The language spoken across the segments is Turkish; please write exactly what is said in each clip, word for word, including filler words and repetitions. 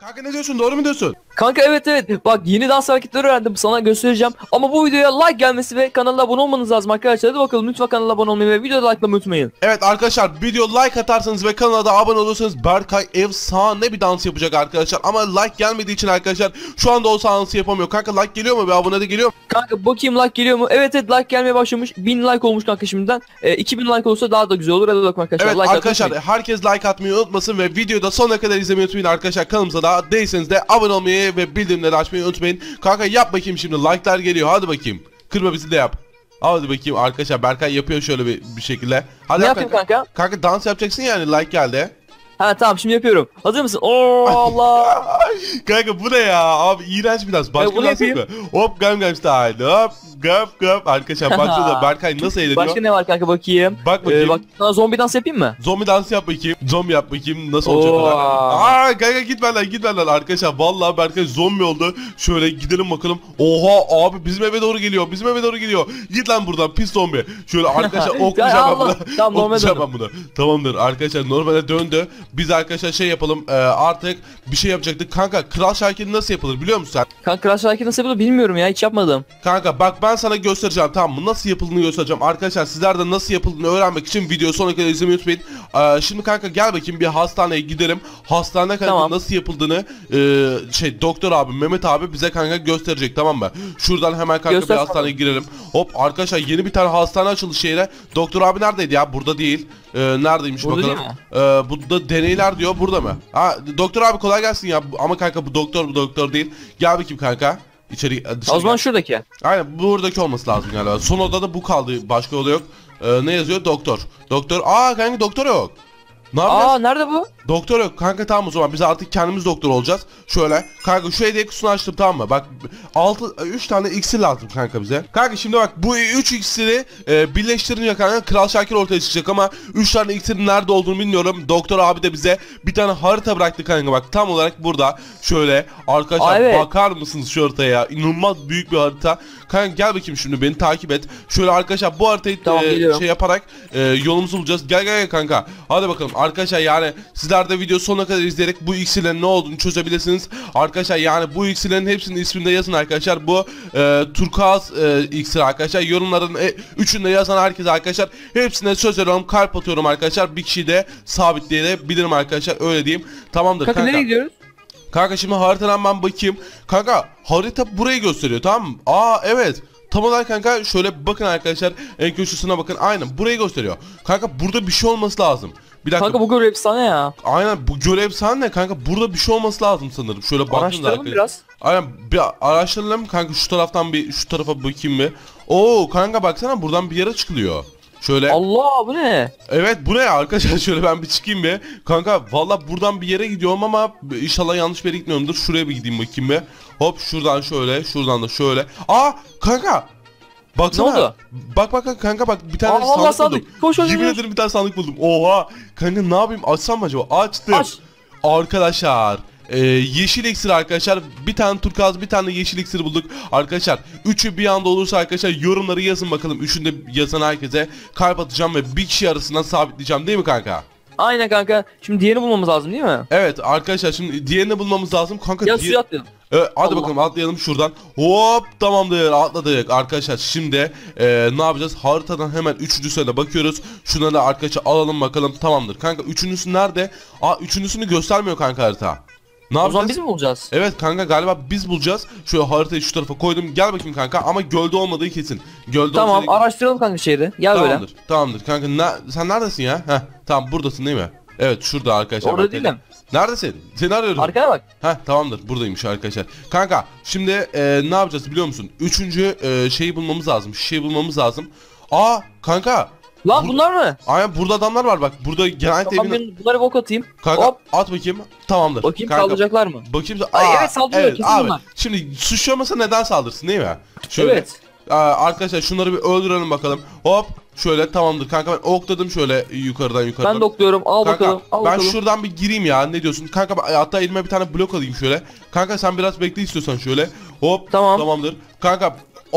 Kanka ne diyorsun, doğru mu diyorsun? Kanka evet evet bak yeni dans hareketleri öğrendim, sana göstereceğim. Ama bu videoya like gelmesi ve kanala abone olmanız lazım arkadaşlar. Hadi bakalım, lütfen kanala abone olmayı ve videoda likelamayı unutmayın. Evet arkadaşlar, video like atarsanız ve kanala da abone olursanız Berkay efsane bir dans yapacak arkadaşlar. Ama like gelmediği için arkadaşlar şu anda o dansı yapamıyor. Kanka like geliyor mu, bir abone de geliyor mu? Kanka bakayım like geliyor mu? Evet evet like gelmeye başlamış. bin like olmuş kanka şimdiden. E, iki bin like olursa daha da güzel olur. Hadi bakalım arkadaşlar. Evet like arkadaşlar, atmayı. herkes like atmayı unutmasın ve videoda sonuna kadar izlemeyi unutmayın arkadaşlar. Kanalımıza da değilseniz de abone olmayı ve bildirimleri açmayı unutmayın. Kanka yap bakayım, şimdi like'lar geliyor, hadi bakayım. Kırma bizi de yap. Hadi bakayım arkadaşlar, Berkay yapıyor şöyle bir, bir şekilde. Hadi Ne yap yapayım kanka? Kanka dans yapacaksın yani, like geldi. Ha tamam, şimdi yapıyorum. Hazır mısın? Oo Allah. Kanka bu ne ya abi, iğrenç bir dans. Başka bunu bir dans yok mu? Hop gam gam style, hop gam gam. Arkadaşlar baksana Berkay nasıl eğleniyor. Başka ne var kanka, bakayım. Bak bakayım. Ee, bak sana zombi dans yapayım mı? Zombi dansı yap bakayım. Zombi yap bakayım, nasıl olacak o? Aa kanka git benden git benden arkadaşlar. Vallahi Berkay zombi oldu. Şöyle gidelim bakalım. Oha abi, bizim eve doğru geliyor. Bizim eve doğru geliyor. Git lan buradan pis zombi. Şöyle arkadaşlar oklayacağım ben bunu. Tamam, normale oklayacağım ben bunu. Tamamdır arkadaşlar, normale döndü. Biz arkadaşlar şey yapalım. E, artık bir şey yapacaktık. Kanka Kral Şakir nasıl yapılır biliyor musun sen? Kanka Crash Royale nasıl yapılır bilmiyorum ya, hiç yapmadım. Kanka bak ben sana göstereceğim, tamam mı? Nasıl yapıldığını göstereceğim. Arkadaşlar sizler de nasıl yapıldığını öğrenmek için videoyu sonuna kadar izlemeyi unutmayın. Ee, şimdi kanka gel bakayım bir hastaneye gidelim. Hastane kanka Tamam. nasıl yapıldığını e, şey doktor abi Mehmet abi bize kanka gösterecek, tamam mı? Şuradan hemen kanka Göster bir hastaneye girelim. Hop arkadaşlar, yeni bir tane hastane açıldı şehre. Doktor abi neredeydi ya? Burada değil. Ee, neredeymiş Burada bakalım. değil mi? Ee, burada deneyler diyor, burada mı? Ha doktor abi kolay gelsin ya. Ama kanka bu doktor bu doktor değil. Gel bakayım kanka. İçeri dışarı O zaman gel. şuradaki. Aynen buradaki olması lazım galiba. Son odada bu kaldı. Başka oda yok. Ee, ne yazıyor? Doktor. Doktor. Aa kanka doktor yok. Ne yapacağız? Aa nerede bu? Doktor yok. Kanka tamam o zaman biz artık kendimiz doktor olacağız. Şöyle. Kanka şu hediye kutusunu açtım, tamam mı? Bak altı üç tane iksir lazım kanka bize. Kanka şimdi bak bu üç iksiri e, birleştirince kanka Kral Şakir ortaya çıkacak ama üç tane iksirin nerede olduğunu bilmiyorum. Doktor abi de bize bir tane harita bıraktı kanka, bak tam olarak burada. Şöyle arkadaşlar, Aa, evet. bakar mısınız şu haritaya ya? İnanılmaz büyük bir harita. Kanka gel bakayım şimdi, beni takip et. Şöyle arkadaşlar bu haritayı Tamam, e, şey yaparak e, yolumuzu bulacağız. Gel gel gel kanka. Hadi bakalım arkadaşlar, yani sizler de video sonuna kadar izleyerek bu iksirlerin ne olduğunu çözebilirsiniz. Arkadaşlar yani bu iksirlerin hepsinin isminde yazın arkadaşlar. Bu e, turkuaz e, iksir arkadaşlar. Yorumların e, üçünde yazan herkese arkadaşlar hepsine söz veriyorum, kalp atıyorum arkadaşlar. Bir kişiyi de sabitleyebilirim arkadaşlar, öyle diyeyim. Tamamdır Kanka, kanka. nereye gidiyoruz? Kanka şimdi haritadan ben bakayım. Kanka harita burayı gösteriyor, tamam mı? Aa evet. Tam olarak kanka şöyle bakın arkadaşlar, en köşesine bakın, aynen burayı gösteriyor. Kanka burada bir şey olması lazım. Bir dakika. Kanka bu görev efsane ya. Aynen bu görev sen ne kanka, burada bir şey olması lazım sanırım. Şöyle bakın Araştıralım biraz. Aynen bir araştıralım kanka, şu taraftan bir şu tarafa bakayım bir. Oo kanka baksana, buradan bir yere çıkılıyor. Şöyle. Allah bu ne? Evet bu ne ya arkadaşlar, şöyle ben bir çıkayım bir. Kanka valla buradan bir yere gidiyorum ama inşallah yanlış bir yere gitmiyorumdur. Şuraya bir gideyim bakayım bir. Hop şuradan şöyle, şuradan da şöyle. Aa kanka. Baksana. Ne oldu? Bak bak kanka, bak bir tane Aa, sandık, sandık. buldum. Koş, koş, Yemin koş. ederim bir tane sandık buldum. Oha. Kanka ne yapayım, açsam mı acaba? Açtım. Aç. Arkadaşlar. Ee, yeşil iksir arkadaşlar, bir tane turkuaz bir tane yeşil iksir bulduk arkadaşlar. Üçü bir anda olursa arkadaşlar yorumları yazın bakalım, üçünde yazan herkese kalp atacağım ve bir kişi arasından sabitleyeceğim, değil mi kanka? Aynen kanka. Şimdi diğerini bulmamız lazım değil mi? Evet arkadaşlar, şimdi diğerini bulmamız lazım kanka. Ya diğer... suya atlayalım. Evet, hadi Allah. bakalım atlayalım şuradan. Hop tamamdır, atladık arkadaşlar. Şimdi e, ne yapacağız? Haritadan hemen üçüncüsüne de bakıyoruz. Şunları da arkadaşlar alalım bakalım, tamamdır. Kanka üçüncüsü nerede? Aa üçüncüsünü göstermiyor kanka harita. Ne O yapacağız? zaman biz mi bulacağız? Evet kanka galiba biz bulacağız. Şöyle haritayı şu tarafa koydum. Gel bakayım kanka, ama gölde olmadığı kesin. Gölde Tamam, olsaydı... araştıralım kanka şehri. Gel Tamamdır. böyle. Tamamdır kanka. Ne... Sen neredesin ya? Heh tamam, buradasın değil mi? Evet şurada arkadaşlar. Orada bak, değilim. Neredesin? Seni arıyorum. Arkana bak. Heh tamamdır, buradaymış arkadaşlar. Kanka şimdi e, ne yapacağız biliyor musun? Üçüncü e, şeyi bulmamız lazım. Şeyi bulmamız lazım. Aa kanka. Lan Bur- bunlar mı? Aynen burada adamlar var bak. Burada genellikle Tamam, evin... ben bunları bok atayım. Kanka Hop. at bakayım. Tamamdır. Bakayım kanka. saldıracaklar mı? Bakayım. Ay, Aa, evet, saldırıyor, kesin abi. bunlar. Şimdi suçlamasa neden saldırsın değil mi? Şöyle. Evet. Aa, arkadaşlar şunları bir öldürelim bakalım. Hop. Şöyle tamamdır kanka, ben okladım şöyle yukarıdan yukarıdan. Ben dokluyorum. Al Kanka, bakalım. Al ben bakalım. şuradan bir gireyim ya, ne diyorsun? Kanka ben- hatta elime bir tane blok alayım şöyle. Kanka sen biraz bekle istiyorsan şöyle. Hop Tamam. tamamdır. Kanka hop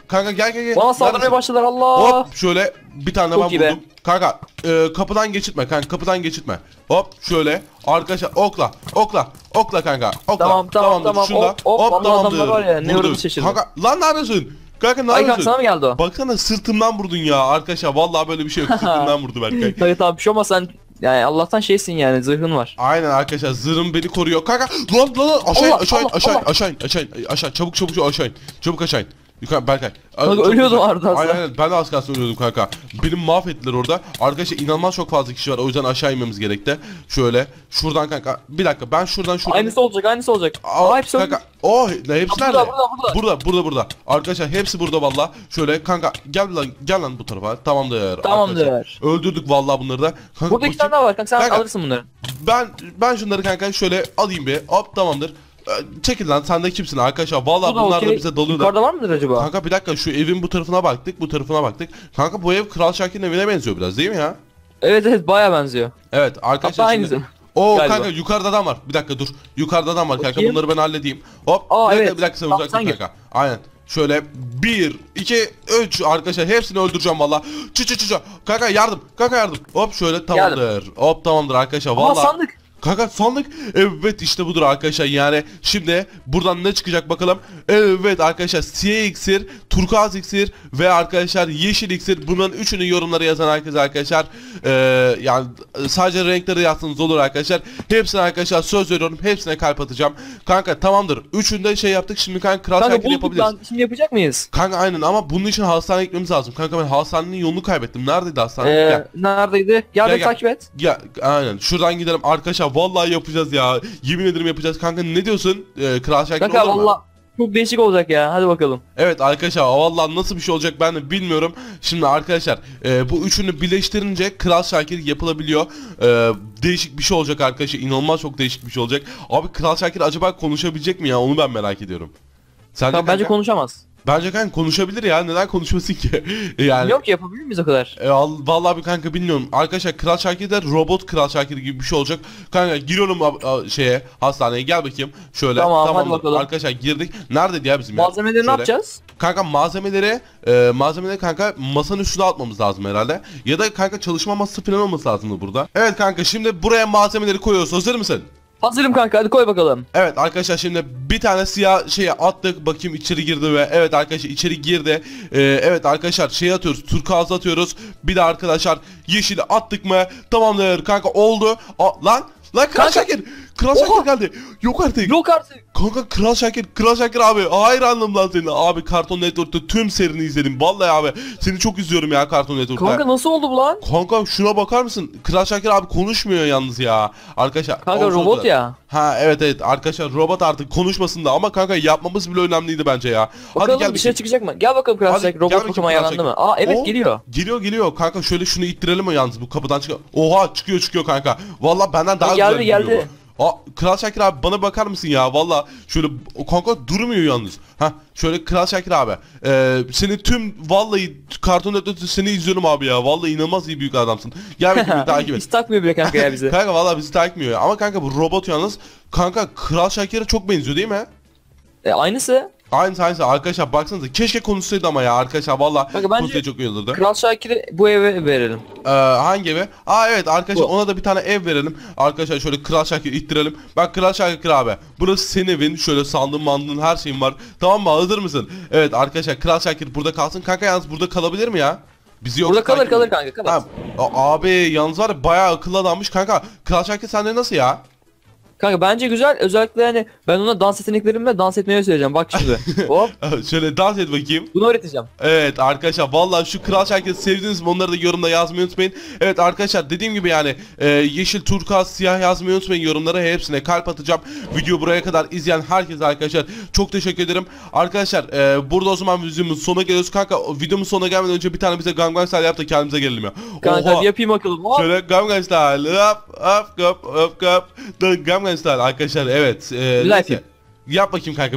Kanka gel gel gel. Bana saldırmaya Neredesin? başladılar Allah. Hop şöyle bir tane Çok ben iyi be. vurdum. Kanka e, kapıdan geçitme kanka, kapıdan geçitme. Hop şöyle arkadaşlar okla okla okla kanka okla. Tamam, tamam, Tamamdır. tamam. Şunda. Hop, hop, vallahi adamlar var ya, ne Vurdum. uğradı şaşırdım. Kanka lan ne yapıyorsun? Kanka ne Ay kanka yapıyorsun? sana mı geldi o? Baksana sırtımdan vurdun ya arkadaşlar, vallahi böyle bir şey yok, sırtımdan vurdu Berkay. Tabii tamam bir şey olmaz sen yani Allah'tan şeysin yani zırhın var. Aynen arkadaşlar, zırhım beni koruyor. Kanka lan lan lan aşağı in, Allah, aşağı in, Allah, aşağı in, Allah. aşağı in, aşağı in, aşağı çabuk çabuk çabuk aşağı in. Çabuk aşağı in. Yukarı Berkay. Kanka Çok ölüyordum güzel. Arda aslında. Aynen aynen, ben de az kalsın ölüyordum kanka. Benim mahvettiler orada. Arkadaşlar inanılmaz çok fazla kişi var, o yüzden aşağı inmemiz gerekti. Şöyle şuradan kanka, bir dakika ben şuradan şuradan. Aynısı olacak aynısı olacak. Aa, Aa hepsi öldü. kanka. Oh ne hepsi Burada, nerede? burada, burada. Burada burada burada. Arkadaşlar hepsi burada valla. Şöyle kanka gel lan gel lan bu tarafa. Tamamdır. Tamamdır. Arkadaşlar. Öldürdük valla bunları da. Kanka, Burada iki bakayım. tane daha var kanka sen Kanka. alırsın bunları. Ben ben şunları kanka şöyle alayım bir. Hop tamamdır. Ee, Çekil lan, sen de kimsin arkadaşlar? Valla Burada bunlar da okey. bize dalıyorlar. Yukarıda var mıdır acaba? Kanka bir dakika, şu evin bu tarafına baktık, bu tarafına baktık. Kanka bu ev Kral Şakir'in evine benziyor biraz değil mi ya? Evet evet baya benziyor. Evet arkadaşlar. Hatta şimdi- aynısı. Oo Galiba. kanka yukarıda adam var. Bir dakika dur. Yukarıda adam var kanka. Bakayım. Bunları ben halledeyim. Hop. Aa, bir dakika, evet. bir dakika sen Tamam, uzak dur sen gir. kanka. Aynen. Şöyle bir, iki, üç arkadaşlar hepsini öldüreceğim valla. Çı çı çı çı. Kanka yardım. Kanka yardım. Hop şöyle tamamdır. Hop tamamdır arkadaşlar Ama valla. sandık. Kanka sandık. Evet işte budur arkadaşlar, yani şimdi buradan ne çıkacak bakalım. Evet arkadaşlar, siyah iksir, turkuaz iksir ve arkadaşlar yeşil iksir, bunların üçünü yorumlara yazan herkes arkadaşlar ee, yani sadece renkleri yazsanız olur arkadaşlar. Hepsine arkadaşlar söz veriyorum, hepsine kalp atacağım. Kanka tamamdır, üçünde şey yaptık, şimdi kanka Kral Kanka Şakir bulduk yapabiliriz. lan şimdi yapacak mıyız? Kanka aynen, ama bunun için hastaneye gitmemiz lazım. Kanka ben hastanenin yolunu kaybettim. Neredeydi hastane? Ee, Gel. neredeydi? Gel, Gel, beni gel. takip et. Ya aynen şuradan gidelim arkadaşlar, vallahi yapacağız ya, yemin ederim yapacağız. Kanka ne diyorsun, ee, Kral Şakir Kanka olur mu? valla çok değişik olacak ya hadi bakalım. Evet arkadaşlar, vallahi nasıl bir şey olacak ben de bilmiyorum. Şimdi arkadaşlar e, bu üçünü birleştirince Kral Şakir yapılabiliyor. E, değişik bir şey olacak arkadaşlar, inanılmaz çok değişik bir şey olacak. Abi Kral Şakir acaba konuşabilecek mi ya, onu ben merak ediyorum. Sence Kanka, bence kanka? konuşamaz. Bence kanka konuşabilir ya, neden konuşmasın ki? Yani Bilmiyorum ki yapabilir miyiz o kadar? e, al- vallahi bir kanka bilmiyorum. Arkadaşlar Kral Şakir de robot Kral Şakir gibi bir şey olacak. Kanka giriyorum a- a- şeye, hastaneye, gel bakayım. Şöyle Tamam, hadi tamamdır. bakalım. Arkadaşlar girdik. Neredeydi ya bizim ya? Malzemeleri ne Şöyle. yapacağız? Kanka malzemeleri e, malzemeleri kanka masanın üstüne atmamız lazım herhalde. Ya da kanka çalışma masası falan olması lazımdı burada. Evet kanka, şimdi buraya malzemeleri koyuyoruz. Hazır mısın? Hazırım kanka hadi koy bakalım. Evet arkadaşlar, şimdi bir tane siyah şeye attık, bakayım içeri girdi ve evet arkadaşlar içeri girdi. Ee, evet arkadaşlar şey atıyoruz, turkuazı atıyoruz. Bir de arkadaşlar yeşili attık mı? Tamamdır kanka, oldu. Aa, lan lan Kral Kanka. Şakir. Kral Oha. Şakir geldi. Yok artık. Yok artık. Kanka Kral Şakir, Kral Şakir abi, hayranım lan senin abi. Cartoon Network'te tüm serini izledim vallahi abi, seni çok izliyorum ya Cartoon Network'ta. Kanka nasıl oldu bu lan? Kanka şuna bakar mısın? Kral Şakir abi konuşmuyor yalnız ya arkadaşlar. Kanka olsun robot da. ya. Ha evet evet arkadaşlar, robot artık konuşmasın da, ama kanka yapmamız bile önemliydi bence ya. Bakalım gel bir şey bakayım. çıkacak mı? Gel bakalım Kral Hadi, Şakir gel robot bakayım Pokemon Kral yalandı Şakir. mı? Aa evet Oo, geliyor. Geliyor geliyor kanka, şöyle şunu ittirelim o yalnız, bu kapıdan çıkıyor. Oha çıkıyor çıkıyor kanka. Vallahi benden daha geldi, güzel gidiyor geldi. bu. Aa, Kral Şakir abi bana bakar mısın ya, valla şöyle o kanka durmuyor yalnız. Ha şöyle Kral Şakir abi, ee, seni tüm vallahi Cartoon Network'te seni izliyorum abi ya, vallahi inanılmaz iyi büyük adamsın. Gel bakayım takip et. Hiç takmıyor bile kanka ya bizi. Kanka vallahi bizi takip etmiyor ya. Ama kanka bu robot yalnız kanka Kral Şakir'e çok benziyor değil mi? E, aynısı. Aynısı aynısı arkadaşlar, baksanıza keşke konuşsaydı ama ya arkadaşlar, valla Kanka bence konuşsaydı çok iyi olurdu. Kral Şakir'i bu eve verelim. Ee, hangi evi? Aa evet arkadaşlar, Bu. ona da bir tane ev verelim. Arkadaşlar şöyle Kral Şakir ittirelim. Bak Kral Şakir abi, burası senin evin, şöyle sandığın mandığın her şeyin var. Tamam mı, hazır mısın? Evet arkadaşlar, Kral Şakir burada kalsın. Kanka yalnız burada kalabilir mi ya? Bizi yoksa Burada kalır takip kalır ediyor. kanka kalır. Ha, a- abi yalnız var ya, bayağı akıllı adammış kanka. Kral Şakir sende nasıl ya? Kanka bence güzel, özellikle yani ben ona dans yeteneklerimle dans etmeyi söyleyeceğim bak şimdi. Hop Şöyle dans et bakayım. bunu öğreteceğim. Evet arkadaşlar, vallahi şu Kral Şakir'i sevdiniz mi, onları da yorumda yazmayı unutmayın. Evet arkadaşlar, dediğim gibi yani e, yeşil, turkuaz, siyah yazmayı unutmayın yorumlara, hepsine kalp atacağım. Video buraya kadar izleyen herkese arkadaşlar çok teşekkür ederim. Arkadaşlar e, burada o zaman videomuzun sonuna geliyoruz. Kanka videomuzun sonuna gelmeden önce bir tane bize Gangnam Style yap da kendimize gelelim ya. Kanka Oha. hadi yapayım bakalım. Hop. Şöyle Gangnam Style hop hop hop hop hop. Gangnam Style arkadaşlar, evet. E, Güzel neyse. yapayım. Yap bakayım kanka bir daha.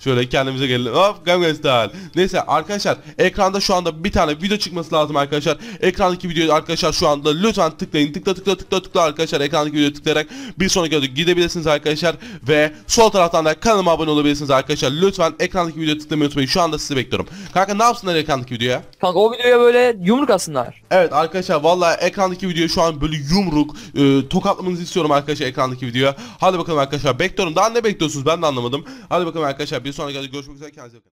Şöyle kendimize gelelim. Hop Gangnam Style. Neyse arkadaşlar ekranda şu anda bir tane video çıkması lazım arkadaşlar. Ekrandaki videoyu arkadaşlar şu anda lütfen tıklayın. Tıkla tıkla tıkla tıkla arkadaşlar. Ekrandaki videoyu tıklayarak bir sonraki videoya gidebilirsiniz arkadaşlar. Ve sol taraftan da kanalıma abone olabilirsiniz arkadaşlar. Lütfen ekrandaki videoyu tıklamayı unutmayın. Şu anda sizi bekliyorum. Kanka ne yapsınlar ekrandaki videoya? Kanka o videoya böyle yumruk atsınlar. Evet arkadaşlar vallahi ekrandaki video şu an böyle yumruk e, tokatlamanızı istiyorum arkadaşlar ekrandaki videoya. Hadi bakalım arkadaşlar bekliyorum. Daha ne bekliyorsunuz ben de anlamadım. Hadi bakalım arkadaşlar bir sonraki videoda görüşmek üzere. Kendinize bakın.